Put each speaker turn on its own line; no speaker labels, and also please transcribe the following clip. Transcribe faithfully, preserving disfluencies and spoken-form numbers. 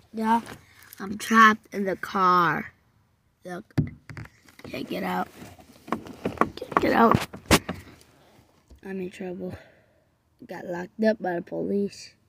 Yeah, I'm trapped in the car. Look, can't get out. Can't get out. I'm in trouble. Got locked up by the police.